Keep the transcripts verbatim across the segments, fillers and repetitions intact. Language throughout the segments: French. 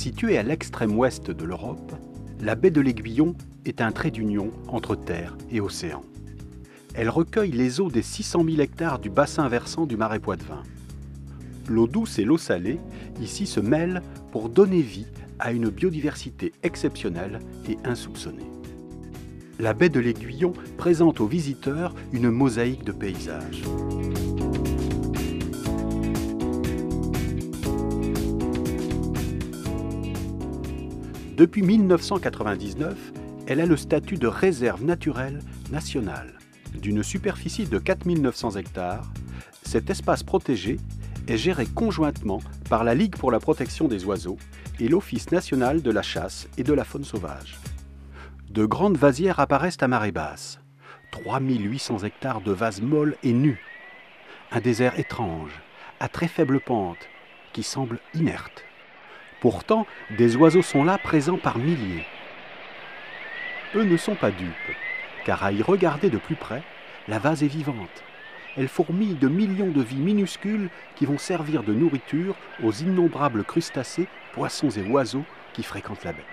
Située à l'extrême ouest de l'Europe, la baie de l'Aiguillon est un trait d'union entre terre et océan. Elle recueille les eaux des six cent mille hectares du bassin versant du marais Poitevin. L'eau douce et l'eau salée ici se mêlent pour donner vie à une biodiversité exceptionnelle et insoupçonnée. La baie de l'Aiguillon présente aux visiteurs une mosaïque de paysages. Depuis mille neuf cent quatre-vingt-dix-neuf, elle a le statut de réserve naturelle nationale. D'une superficie de quatre mille neuf cents hectares, cet espace protégé est géré conjointement par la Ligue pour la protection des oiseaux et l'Office national de la chasse et de la faune sauvage. De grandes vasières apparaissent à marée basse, trois mille huit cents hectares de vases molles et nus. Un désert étrange, à très faible pente, qui semble inerte. Pourtant, des oiseaux sont là, présents par milliers. Eux ne sont pas dupes, car à y regarder de plus près, la vase est vivante. Elle fourmille de millions de vies minuscules qui vont servir de nourriture aux innombrables crustacés, poissons et oiseaux qui fréquentent la baie.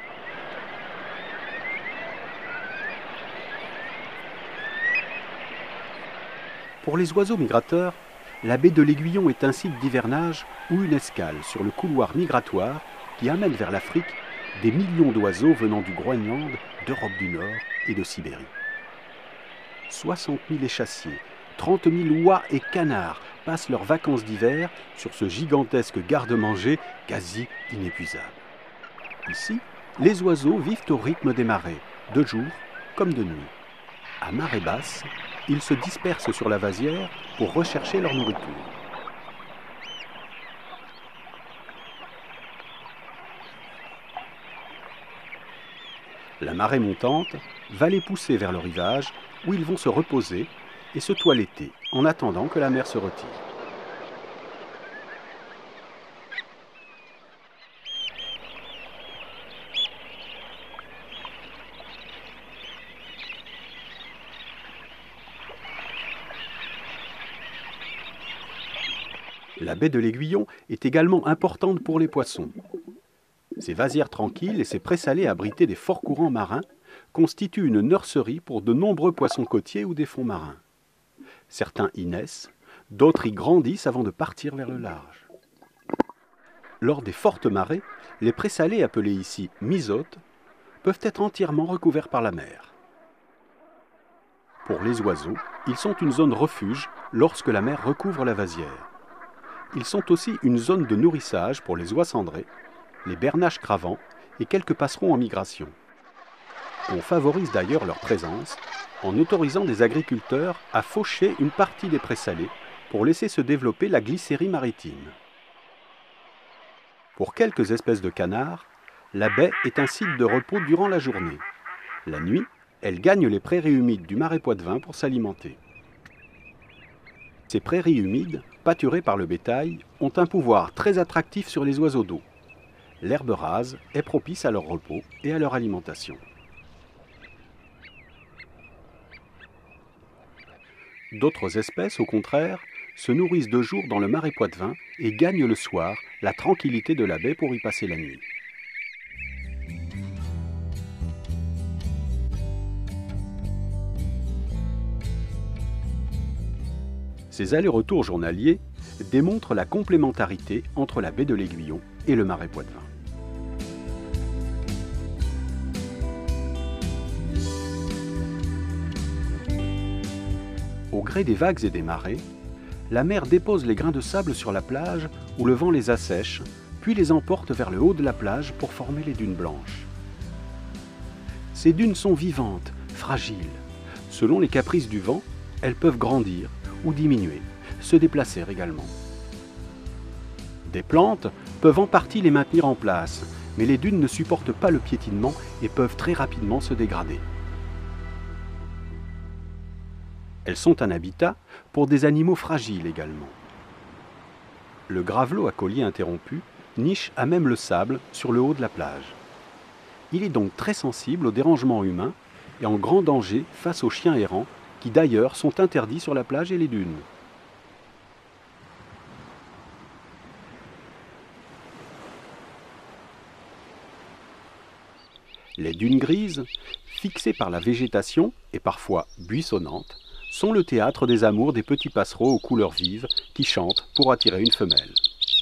Pour les oiseaux migrateurs, la baie de l'Aiguillon est un site d'hivernage ou une escale sur le couloir migratoire qui amène vers l'Afrique des millions d'oiseaux venant du Groenland, d'Europe du Nord et de Sibérie. soixante mille échassiers, trente mille oies et canards passent leurs vacances d'hiver sur ce gigantesque garde-manger quasi inépuisable. Ici, les oiseaux vivent au rythme des marées, de jour comme de nuit. À marée basse, ils se dispersent sur la vasière pour rechercher leur nourriture. La marée montante va les pousser vers le rivage où ils vont se reposer et se toiletter en attendant que la mer se retire. La baie de l'Aiguillon est également importante pour les poissons. Ces vasières tranquilles et ces prés salés abrités des forts courants marins constituent une nurserie pour de nombreux poissons côtiers ou des fonds marins. Certains y naissent, d'autres y grandissent avant de partir vers le large. Lors des fortes marées, les prés salés appelés ici misotes peuvent être entièrement recouverts par la mer. Pour les oiseaux, ils sont une zone refuge lorsque la mer recouvre la vasière. Ils sont aussi une zone de nourrissage pour les oies cendrées, les bernaches cravants et quelques passerons en migration. On favorise d'ailleurs leur présence en autorisant des agriculteurs à faucher une partie des prés salés pour laisser se développer la glycérie maritime. Pour quelques espèces de canards, la baie est un site de repos durant la journée. La nuit, elles gagnent les prairies humides du marais Poitevin pour s'alimenter. Ces prairies humides, pâturées par le bétail, ont un pouvoir très attractif sur les oiseaux d'eau. L'herbe rase est propice à leur repos et à leur alimentation. D'autres espèces, au contraire, se nourrissent de jour dans le marais Poitevin et gagnent le soir la tranquillité de la baie pour y passer la nuit. Ces allers-retours journaliers démontrent la complémentarité entre la baie de l'Aiguillon et le marais Poitevin. Au gré des vagues et des marées, la mer dépose les grains de sable sur la plage où le vent les assèche, puis les emporte vers le haut de la plage pour former les dunes blanches. Ces dunes sont vivantes, fragiles. Selon les caprices du vent, elles peuvent grandir ou diminuer, se déplacer également. Des plantes peuvent en partie les maintenir en place, mais les dunes ne supportent pas le piétinement et peuvent très rapidement se dégrader. Elles sont un habitat pour des animaux fragiles également. Le gravelot à collier interrompu niche à même le sable sur le haut de la plage. Il est donc très sensible aux dérangements humains et en grand danger face aux chiens errants qui d'ailleurs sont interdits sur la plage et les dunes. Les dunes grises, fixées par la végétation et parfois buissonnantes, sont le théâtre des amours des petits passereaux aux couleurs vives qui chantent pour attirer une femelle.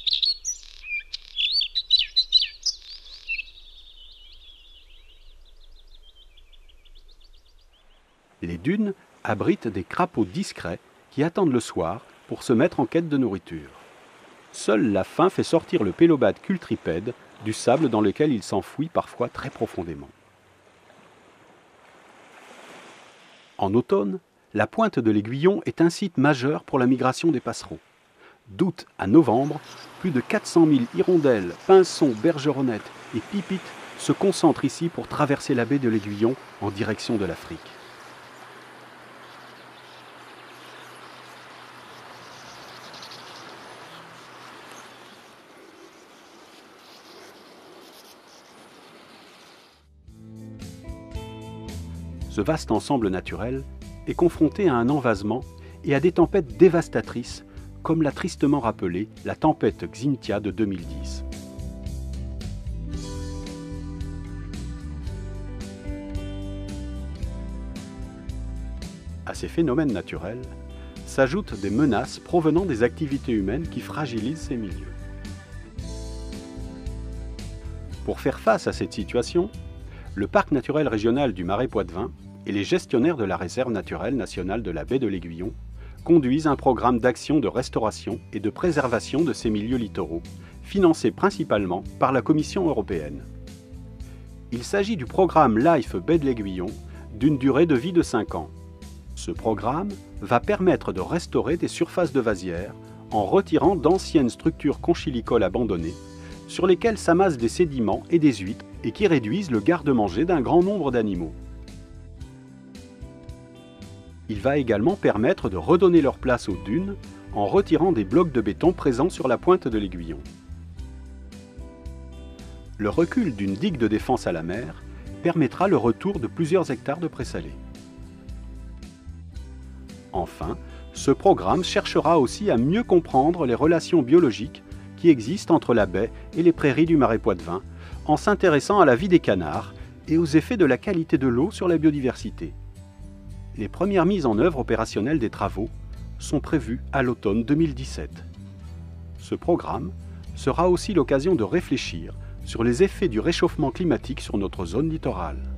Les dunes abritent des crapauds discrets qui attendent le soir pour se mettre en quête de nourriture. Seule la faim fait sortir le pélobate cultripède du sable dans lequel il s'enfouit parfois très profondément. En automne, la pointe de l'Aiguillon est un site majeur pour la migration des passereaux. D'août à novembre, plus de quatre cent mille hirondelles, pinsons, bergeronnettes et pipites se concentrent ici pour traverser la baie de l'Aiguillon en direction de l'Afrique. Ce vaste ensemble naturel est confronté à un envasement et à des tempêtes dévastatrices, comme l'a tristement rappelé la tempête Xynthia de deux mille dix. À ces phénomènes naturels s'ajoutent des menaces provenant des activités humaines qui fragilisent ces milieux. Pour faire face à cette situation, le Parc naturel régional du Marais Poitevin et les gestionnaires de la réserve naturelle nationale de la baie de l'Aiguillon conduisent un programme d'action de restauration et de préservation de ces milieux littoraux, financé principalement par la Commission européenne. Il s'agit du programme LIFE Baie de l'Aiguillon, d'une durée de vie de cinq ans. Ce programme va permettre de restaurer des surfaces de vasières en retirant d'anciennes structures conchilicoles abandonnées, sur lesquelles s'amassent des sédiments et des huîtres et qui réduisent le garde-manger d'un grand nombre d'animaux. Il va également permettre de redonner leur place aux dunes en retirant des blocs de béton présents sur la pointe de l'Aiguillon. Le recul d'une digue de défense à la mer permettra le retour de plusieurs hectares de présalés. Enfin, ce programme cherchera aussi à mieux comprendre les relations biologiques qui existent entre la baie et les prairies du Marais Poitevin, en s'intéressant à la vie des canards et aux effets de la qualité de l'eau sur la biodiversité. Les premières mises en œuvre opérationnelles des travaux sont prévues à l'automne deux mille dix-sept. Ce programme sera aussi l'occasion de réfléchir sur les effets du réchauffement climatique sur notre zone littorale.